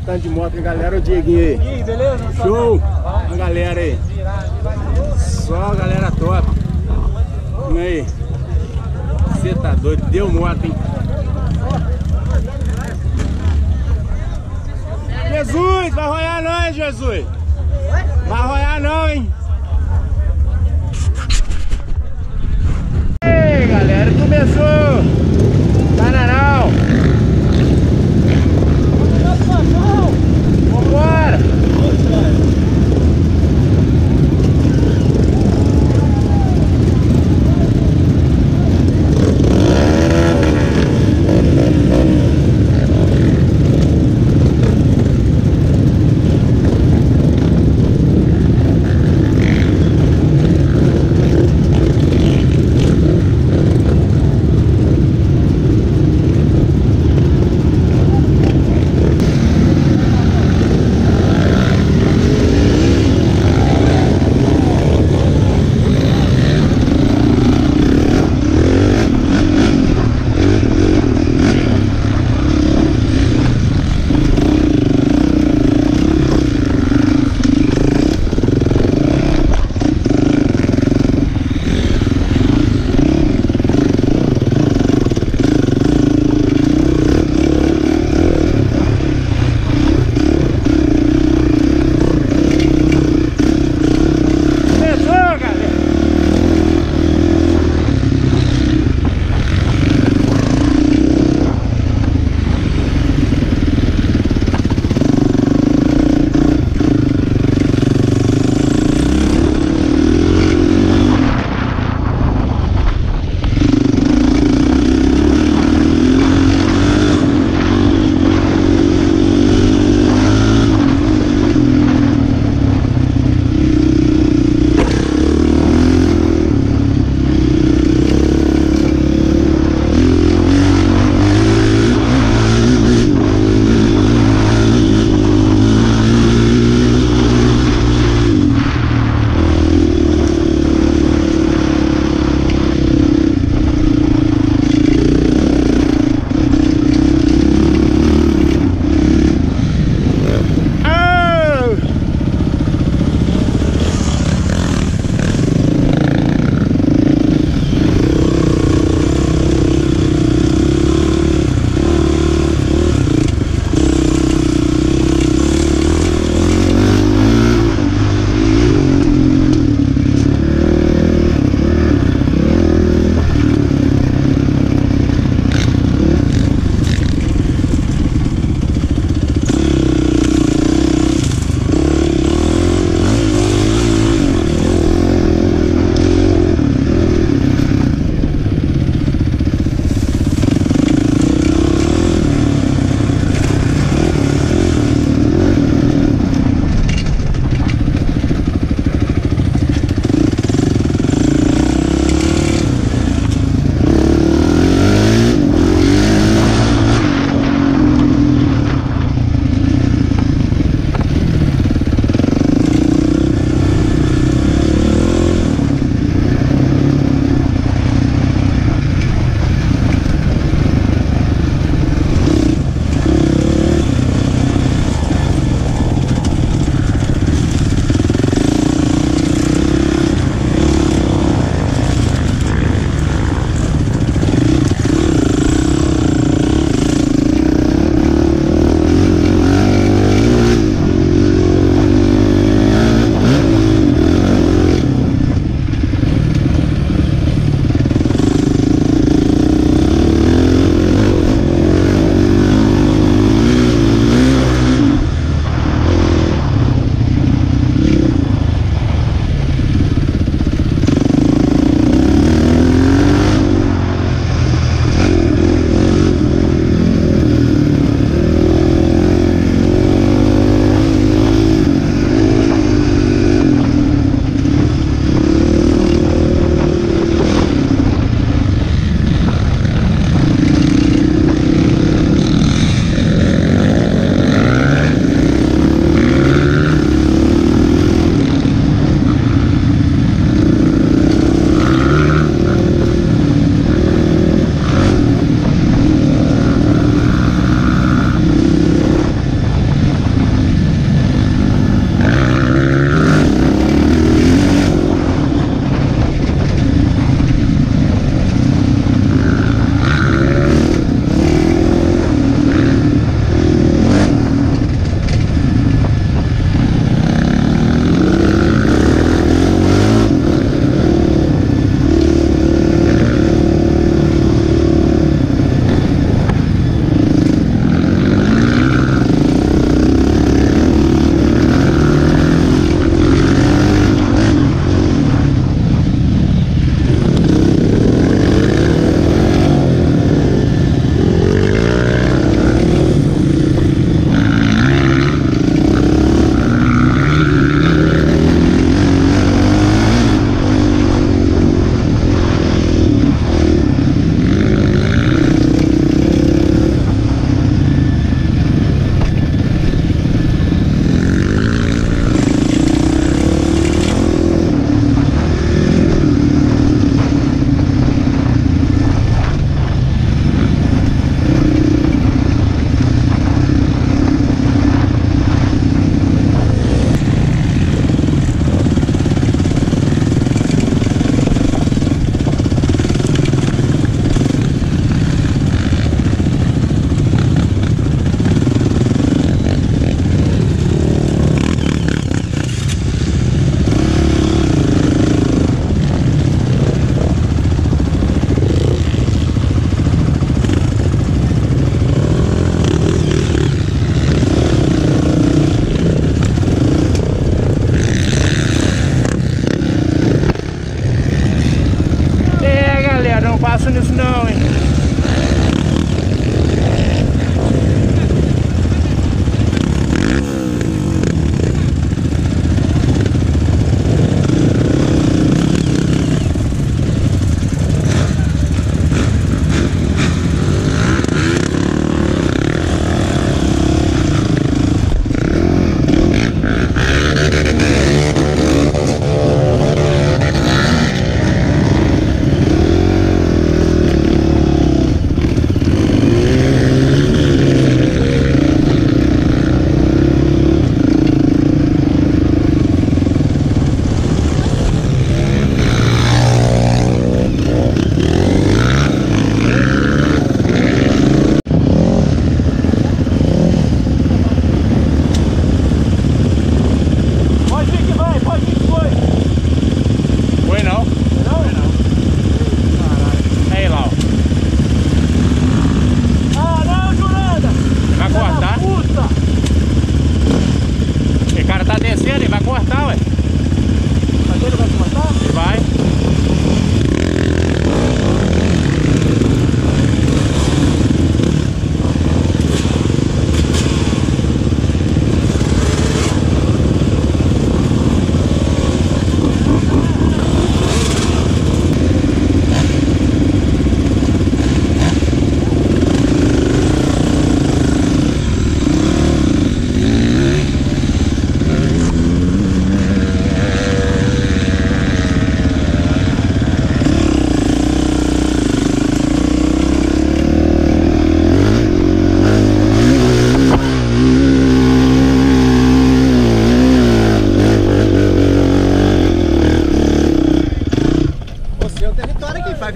tanto de moto, galera. O Dieguinho aí. E aí, beleza? Show! A galera aí. Só a galera top. E aí? Você tá doido? Deu moto, hein? Jesus! Vai roiar não, hein, Jesus? Vai roiar não, hein? Ei, galera, começou! Bananal! Vambora!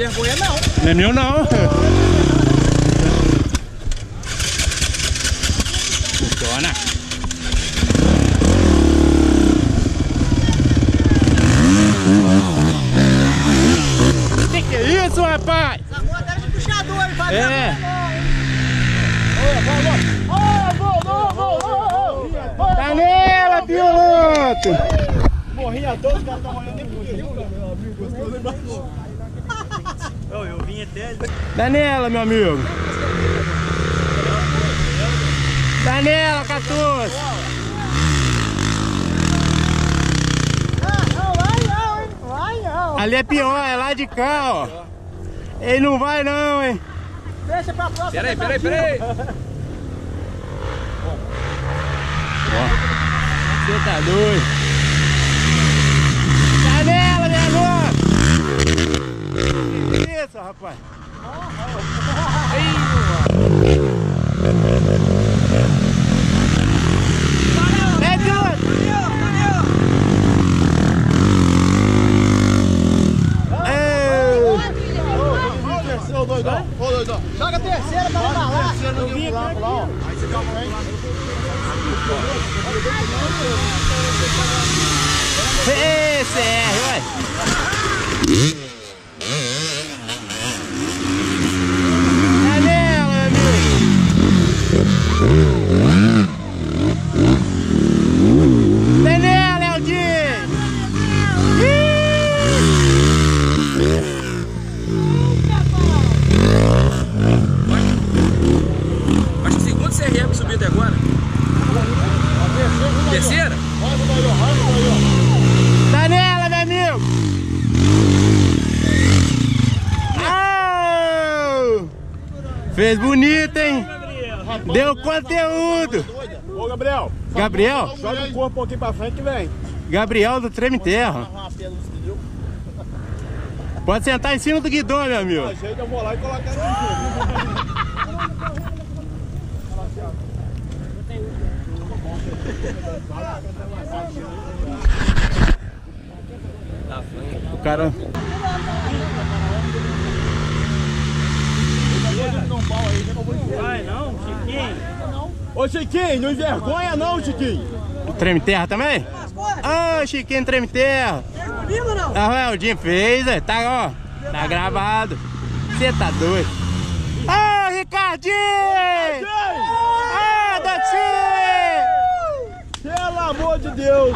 vergonha não. Não é meu não. Funciona. Que é isso, rapaz? Essa rua deve de puxador, ele faz. É. Tá nela, piloto! Morrinha todos, os caras estão olhando nem pro eu vim até. Dá nela, meu amigo! Dá nela, 14! Não, vai não, hein? Vai não. Ali é pior, é lá de cá, ó! Ele não vai não, hein? Deixa pra próxima. Peraí. Você tá doido? Tá nela, minha irmã! Que isso, rapaz? É piloto! Ô, doidão. Joga a terceira pra lá. Eu vim aqui. Aí você calma aí. CR, vai! Tá nela, meu amigo! Tá nela, Eldinho! Acho que segundo CRM que subiu até agora. Terceira? Tá nela, meu amigo! Oh! Fez bonito, hein? Deu conteúdo! Ô, Gabriel. Gabriel? Joga o corpo um pouquinho pra frente que vem. Gabriel do Treme Terra. Pode sentar em cima do guidão, meu amigo. Ajeita, eu vou lá e colocar no O cara... Vai não, Chiquinho. Ô, Chiquinho, não envergonha não, Chiquinho. O Treme Terra também? Ah, Chiquinho Treme Terra. Viu não? Ah, o Dinho fez, tá, ó. Tá gravado. Você tá doido. Ah, Ricardinho! Ah, Daci! Pelo amor de Deus.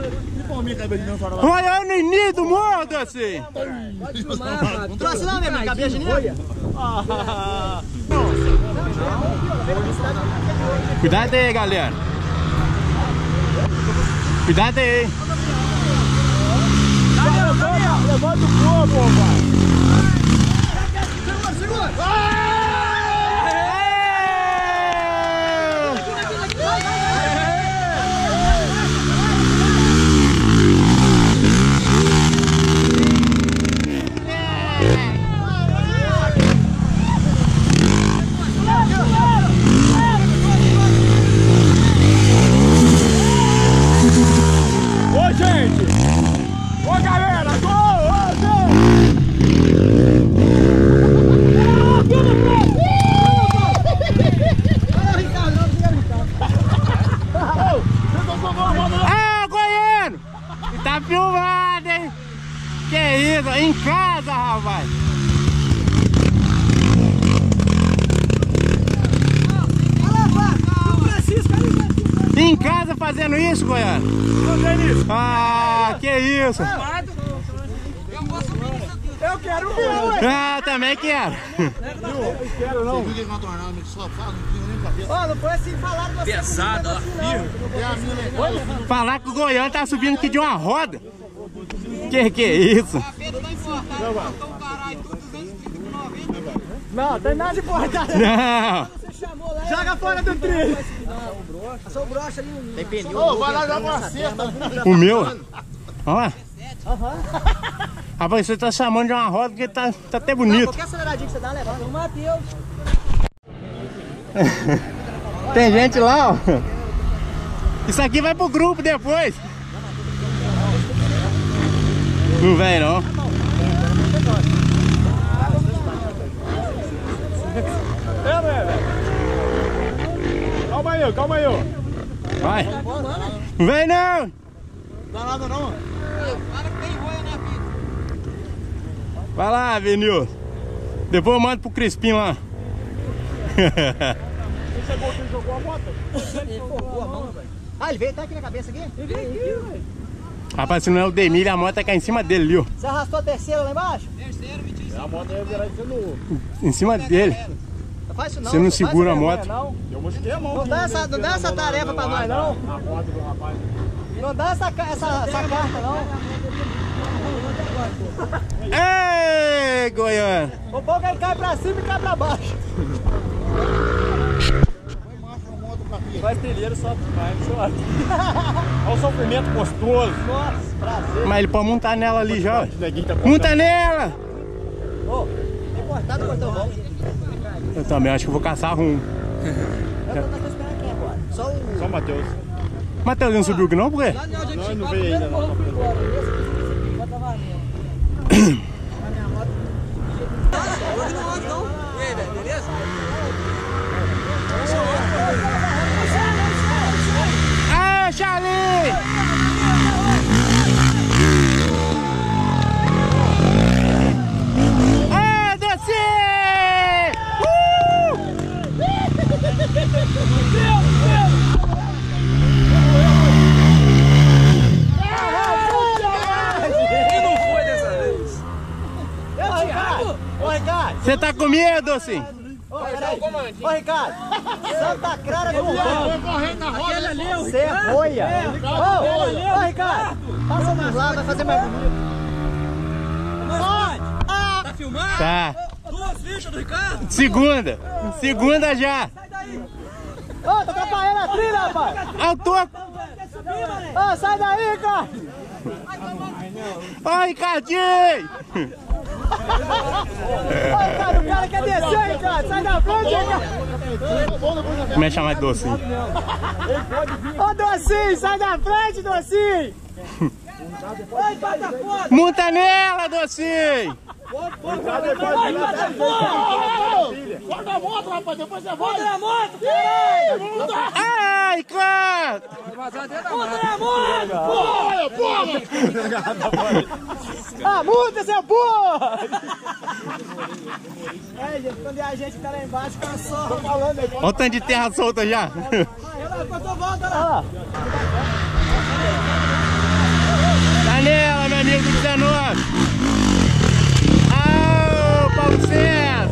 Olha o Nini do morro, Daci! Trouxe não, minha cabeça de noia. Cuidado aí, galera. Cuidado aí. Levanta o corpo, rapaz. Ô, gente! Ô, galera! Ah, Goiano! Tá filmado, hein? Que isso? Em casa, rapaz! Em casa fazendo isso, Goiano? Ah, que isso? Eu quero ver! Ah, também quero! Não quero não! Ó, não foi assim falar com você. Pesado, ó. Falar que o Goiano tá subindo aqui de uma roda. Que é isso? Não, tem nada de importante. Não! Joga fora do trilho. Passou o brocha ali no... Tem pneu. Ô, vai lá dar uma cesta. O meu? Olha lá. Rapaz, você tá chamando de uma roda porque tá até bonito. Qualquer aceleradinho que você dá, levanta. O Matheus. Tem gente lá, ó. Isso aqui vai pro grupo depois. Não vem, não. Danilo, calma aí, ó. Vai. Não vem não. Não dá nada não. Vai lá, Venil. Depois eu mando pro Crispim lá. Você chegou aqui e jogou a moto? Ele forrou a mão, velho. Ah, ele veio até aqui na cabeça aqui? Ele veio aqui, velho. Rapaz, se não é o Demir, a moto tá cá em cima dele ali, ó. Você arrastou a terceira lá embaixo? A moto ia virar de novo. Em cima dele. Não faz isso não. Você não segura a moto. Não. Eu mostrei a mão. Não dá essa tarefa pra nós, não. A moto do rapaz. Não dá essa carta, não. Ei, Goiânia. O bom é que ele cai pra cima e cai pra baixo. Faz trilheiro só demais, olha o sofrimento gostoso. Nossa, prazer. Mas ele pode montar nela ali já, ó. Neguinho tá Monta nela! Ô, tem cortado, cortou bom. Eu também acho que vou caçar rumo. Eu tô esperando quem agora? Só o... Só o Matheus. Matheus não subiu aqui não, por quê? Não, não veio ainda não. Ah, Charlie! Ah, desci! Ô, Ricardo! Você tá com medo, assim? Ô, peraí. Ô, Ricardo! Santa Clara do Mundo! correndo na roda. Você é boia! Ô, Ricardo! Passa dos lados, vai fazer mais bonito. Tá filmando? Tá. Duas fichas do Ricardo? Segunda. Segunda já. Ô, tá atrapalhando a trilha, rapaz! Eu tô... Ô, sai daí, Ricardo! Ai, Ricardinho! Ô, Ricardo, o cara quer descer, Ricardo! Sai da frente, Ricardo! Como é chamar de docinho? Ô, Docinho, sai da frente, Docinho! Oi, bata foda! Monta nela, docinho! Corta a moto, rapaz, depois você volta. Muda a moto, caralho! Ai, cara! Muda a moto! Porra! Ah, muda, seu burro! É, gente, quando é a gente que tá lá embaixo, cansou. Tô falando aí. Olha o tanto de terra solta já. Eu volta lá. Tá nela, meu amigo do 19. Ah, Paulo César.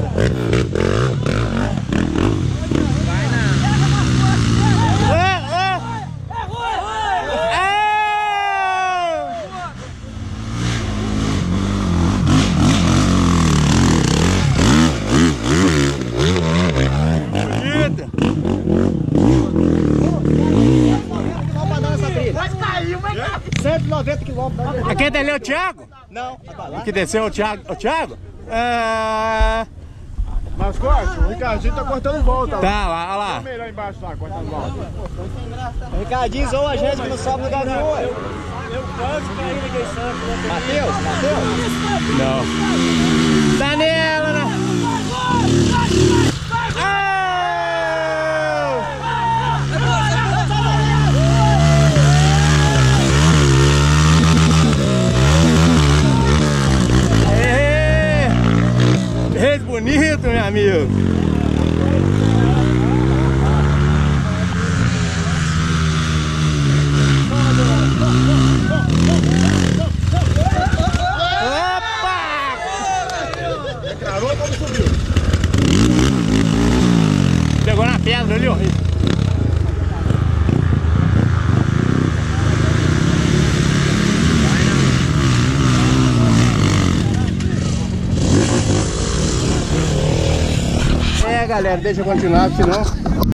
Vai na. Bonita. Pra dar essa trilha. Vai cair, vai cair. 190 km. Aqui dali é o Thiago? Não, vai lá. Que desceu o Thiago? O Thiago? Ah, Mas corte, o Ricardinho tá cortando volta. tá lá, olha lá. Melhor embaixo lá, cortando volta. O Ricardinho zoou a gente que não sobe lugar nenhum. Eu quase caí ninguém sabe. Matheus? Não. Tá nela, né? Ah! É bonito, meu amigo. Opa! Declarou como subiu. Pegou na pedra ali, ó. É, galera, deixa eu continuar, senão